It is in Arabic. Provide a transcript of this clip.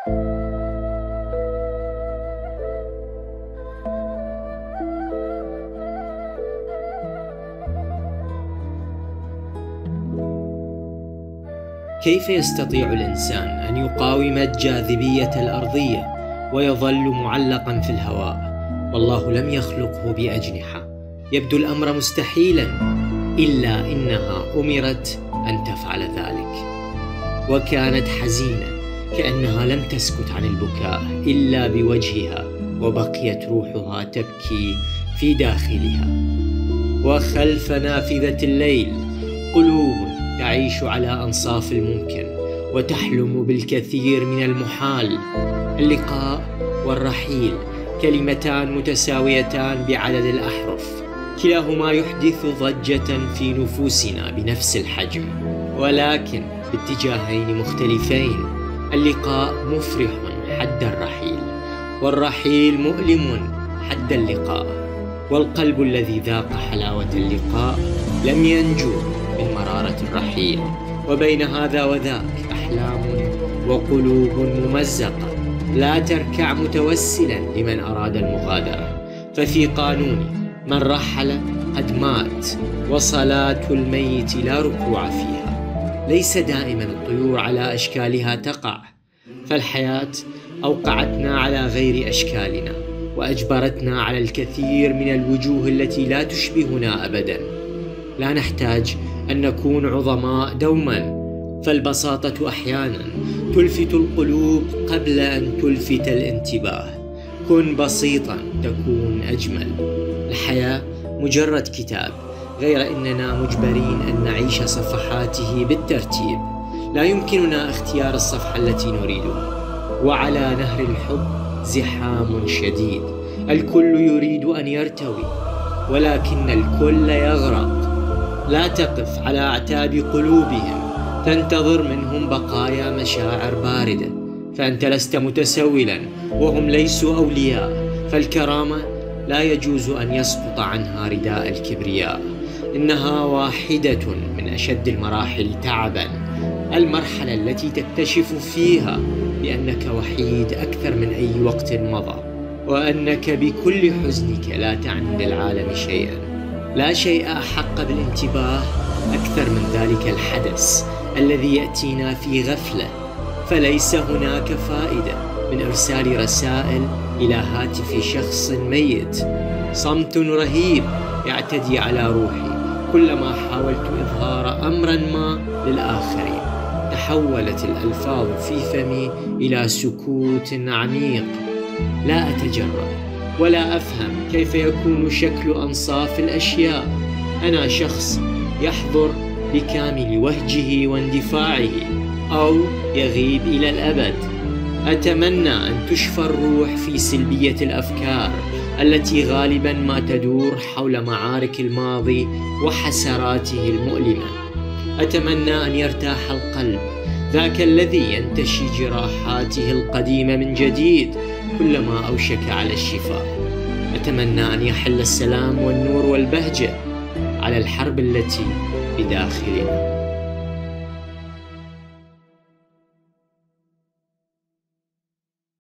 كيف يستطيع الإنسان أن يقاوم الجاذبية الأرضية ويظل معلقا في الهواء والله لم يخلقه بأجنحة؟ يبدو الأمر مستحيلا، إلا إنها أمرت أن تفعل ذلك، وكانت حزينة كأنها لم تسكت عن البكاء إلا بوجهها، وبقيت روحها تبكي في داخلها. وخلف نافذة الليل قلوب تعيش على أنصاف الممكن وتحلم بالكثير من المحال. اللقاء والرحيل كلمتان متساويتان بعدد الأحرف، كلاهما يحدث ضجة في نفوسنا بنفس الحجم، ولكن باتجاهين مختلفين. اللقاء مفرح حد الرحيل، والرحيل مؤلم حد اللقاء، والقلب الذي ذاق حلاوة اللقاء لم ينجو من مرارة الرحيل. وبين هذا وذاك أحلام وقلوب ممزقة لا تركع متوسلا لمن أراد المغادرة، ففي قانون من رحل قد مات، وصلاة الميت لا ركوع فيها. ليس دائما الطيور على أشكالها تقع، فالحياة أوقعتنا على غير أشكالنا، وأجبرتنا على الكثير من الوجوه التي لا تشبهنا أبدا. لا نحتاج أن نكون عظماء دوما، فالبساطة أحيانا تلفت القلوب قبل أن تلفت الانتباه. كن بسيطا تكون أجمل. الحياة مجرد كتاب، غير أننا مجبرين أن نعيش صفحاته بالترتيب. لا يمكننا اختيار الصفحة التي نريدها. وعلى نهر الحب زحام شديد، الكل يريد أن يرتوي ولكن الكل يغرق. لا تقف على أعتاب قلوبهم تنتظر منهم بقايا مشاعر باردة، فأنت لست متسولا وهم ليسوا أولياء. فالكرامة لا يجوز أن يسقط عنها رداء الكبرياء. إنها واحدة من أشد المراحل تعبا، المرحلة التي تكتشف فيها بأنك وحيد أكثر من أي وقت مضى، وأنك بكل حزنك لا تعني للعالم شيئا. لا شيء أحق بالانتباه أكثر من ذلك الحدث الذي يأتينا في غفلة، فليس هناك فائدة من إرسال رسائل إلى هاتف شخص ميت. صمت رهيب يعتدي على روحي كلما حاولت إظهار أمرا ما للآخرين. تحولت الألفاظ في فمي إلى سكوت عميق. لا أتجرأ ولا أفهم كيف يكون شكل أنصاف الأشياء. أنا شخص يحضر بكامل وهجه واندفاعه أو يغيب إلى الأبد. أتمنى أن تشفى الروح في سلبية الأفكار التي غالبا ما تدور حول معارك الماضي وحسراته المؤلمة. أتمنى أن يرتاح القلب، ذاك الذي ينتشي جراحاته القديمة من جديد كلما أوشك على الشفاء. أتمنى أن يحل السلام والنور والبهجة على الحرب التي بداخلنا.